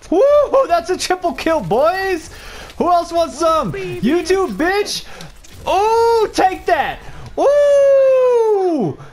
Woo! That's a triple kill, boys! Who else wants some? You too, bitch! Ooh, take that! Ooh!